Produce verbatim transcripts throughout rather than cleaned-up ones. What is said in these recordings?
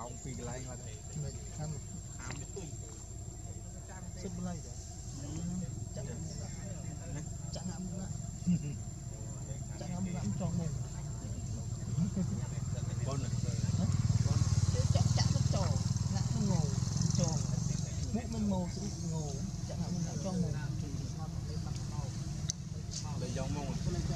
vòng phi cái lái mà mình tham sắp lấy rồi chẳng chẳng ăn nữa chẳng ăn nữa cho mình con này chắc chắn nó trò ngã nó ngầu trò mũ mình màu sự ngầu chẳng hạn mình cho mình lấy giống mông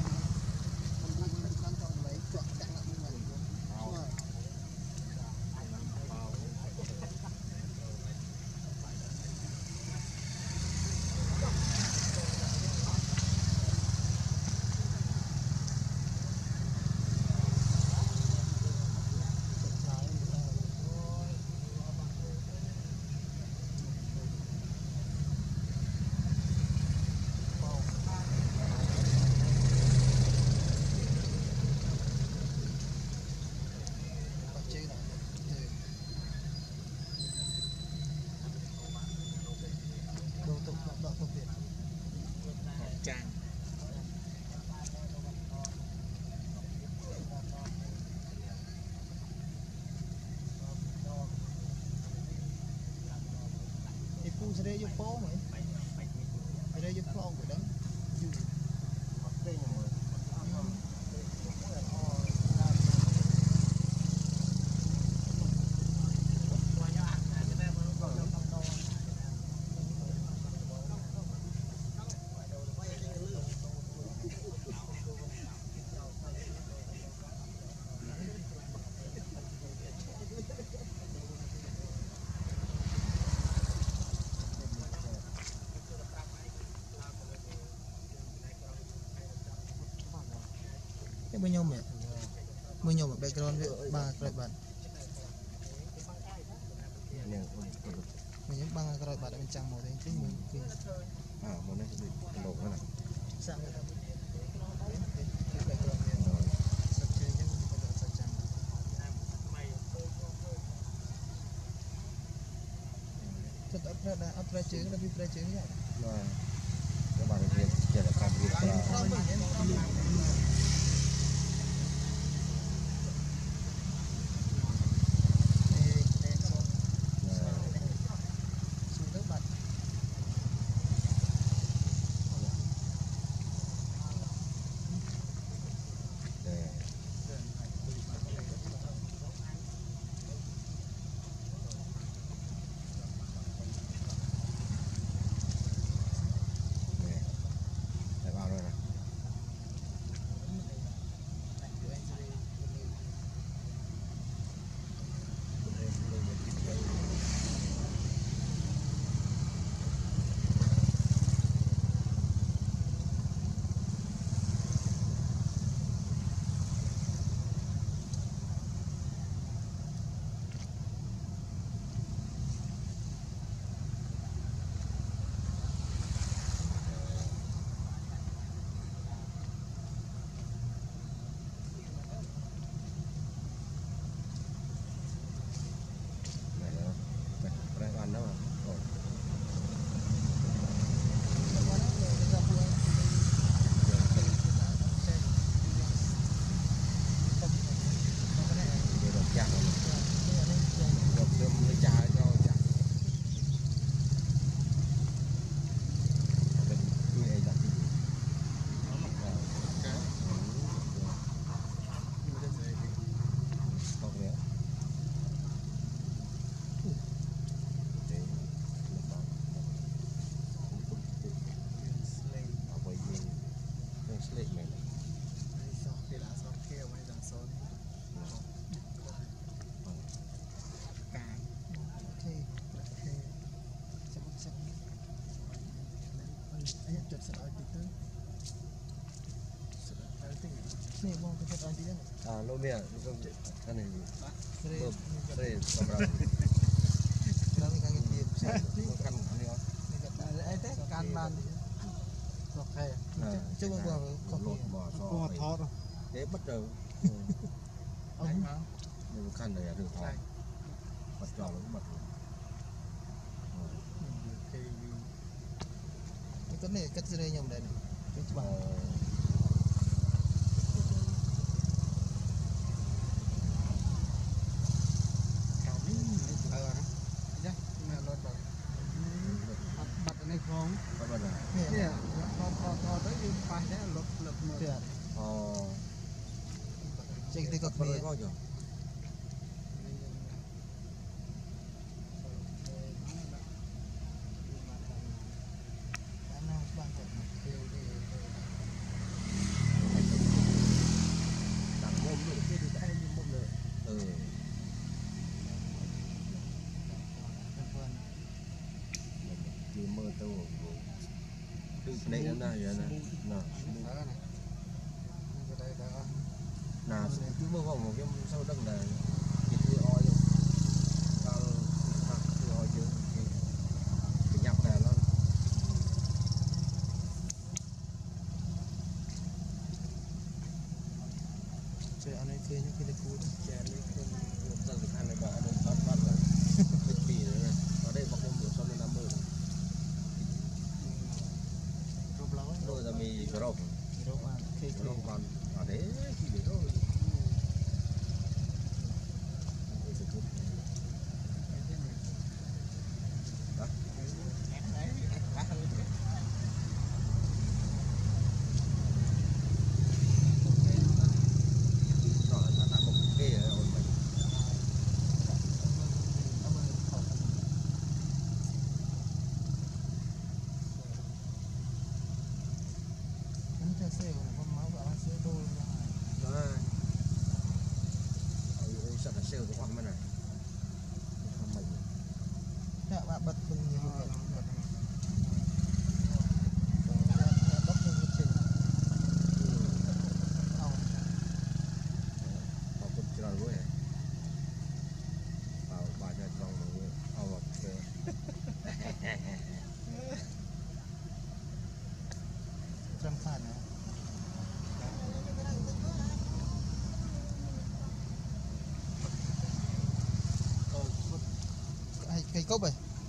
chàng thì phu sẽ vô phố mày đây vô phố của đó bây nhiêu mẹ bây nhiêu mà background với ba cái bạn mình những băng cái bạn bên trong màu đen chứ mình kia à màu này sẽ bị nổ cái này sang rồi thật ấp ra đã ấp ra chứ nó bị ra chứ vậy các bạn thấy chỉ là công việc à lô mía không cái này bơm đây còn rồi nó mình càng nhiều căn này không ấy thế can ban ok chứ không vừa còn lột bò bò thọt thế bắt đầu ông nhưng căn này là được thọt bắt trò nó bật cái này cắt dây nhầm đây này cái chú bảo mông bắt bắt rồi nè thò thò thò tới đi phải thế lột lột một chưa ờ chạy đi cực bắt mía có chưa tặng mồm nữa kia thì đã như mồm nữa ừ chỉ mơ tao đừng này nữa này vậy nè nè nè cứ mơ vào một cái sau đằng này thì tôi oi rồi tao tôi oi chưa cái nhập này nó chơi anh ấy chơi những cái cú chơi này không một giờ được ăn này bà nó bắt bắt rồi bịch bì nữa ở đây bọc một sau này năm mươi rồi là mì gồm gồm còn ở đấy thì để rồi bật cùng nhiều cái trầm phản này cây cốc này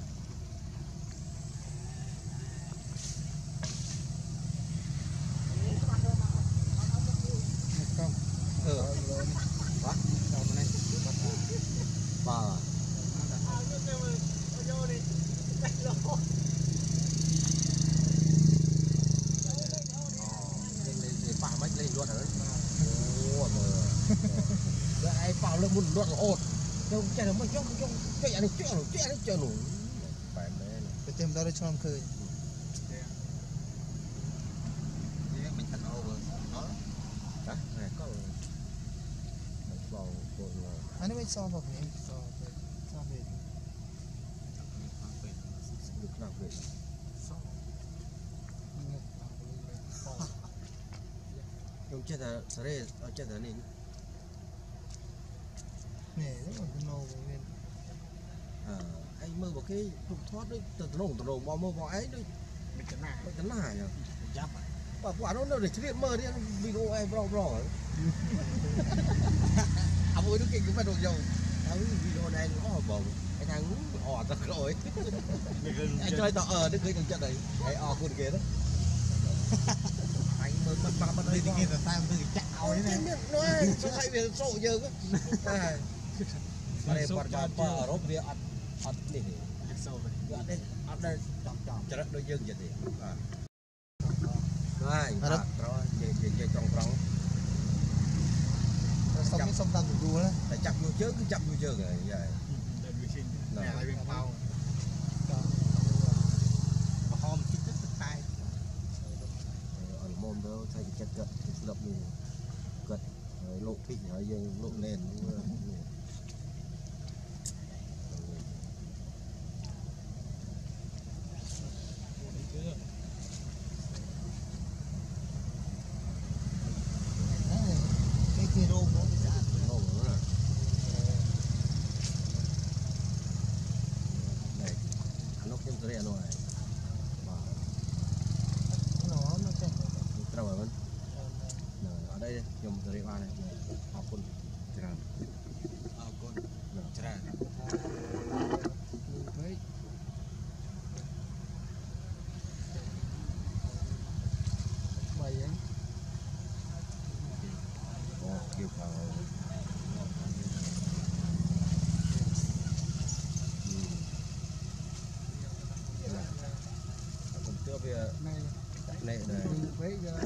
ai vào lên một loạt ồn không chạy được mà không không chạy được chạy được chạy được chạy được phải cái tem đó để cho làm khơi mình thành over đó đó này có vào cột anh ấy mới so vào cái so so về được làm việc không chết là sẽ đây chết là nên nè rất là cái nô bên à anh mơ vào cái trục thoát đấy từ từ đồng từ đồng bao mơ vào ấy đấy mình cái này mình cái này à giáp và quả nó đâu để chuyện mơ đi video em bro bro à vui nó kinh cũng phải đồ dầu à video này nó bầu cái thằng ỏ thật rồi anh chơi tao ờ nó cười thằng trận này cái ỏ con kia đó anh mơ mất ba mất đây kia là tao từ chảo ấy này nó sao hay về sổ giờ cơ mà đây bắt cho pa ở rốt về ăn ăn này sâu rồi đây ăn đây chọn chọn cho nó đôi dương vậy thì rồi rồi về về về trong trong xong cái xong tao đủ đó phải chặt vô trước cứ chặt vô trước rồi vậy nè lại bên bao hôm chích tức tay ở môn đó thay chặt cật lập mình cật lộ thị rồi giờ lộ lên cái kia rôm nó bị chặt nó nữa là này nó thêm cái này rồi nó nó sẽ đâu rồi ở đây dùng cái ba này học con chả học con chả mấy bảy ấy kêu vào con về nệ này